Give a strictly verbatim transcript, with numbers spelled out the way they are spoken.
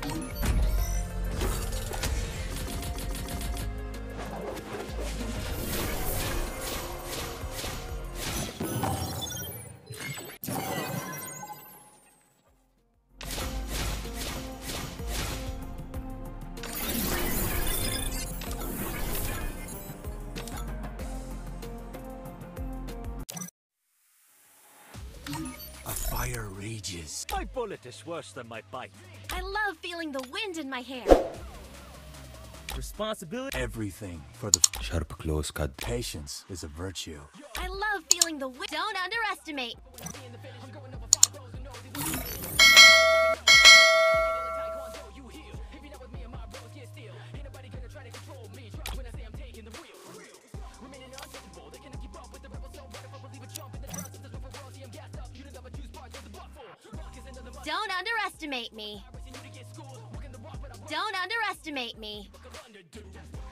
A fire rages. My bullet is worse than my bite. I love feeling the wind in my hair. Responsibility. Everything for the Sharp close cut. patience is a virtue. I love feeling the wind. Don't underestimate. Don't underestimate me. Don't underestimate me.